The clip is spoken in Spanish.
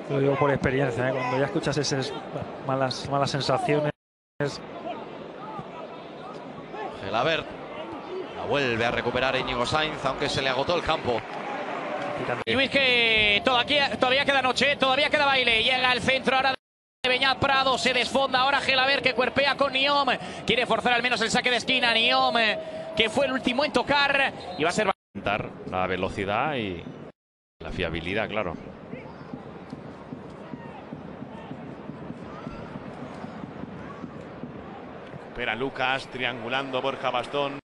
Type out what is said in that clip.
Lo digo por experiencia, ¿eh? Cuando ya escuchas esas malas sensaciones. Gelabert la vuelve a recuperar Íñigo Sainz, aunque se le agotó el campo. Y Luis, que todavía queda noche, todavía queda baile. Llega al centro ahora de Beñat Prado, se desfonda ahora Gelabert, que cuerpea con Niom. Quiere forzar al menos el saque de esquina. Niom, que fue el último en tocar. Y va a ser la velocidad y la fiabilidad, claro. Recupera Lucas, triangulando Borja Bastón.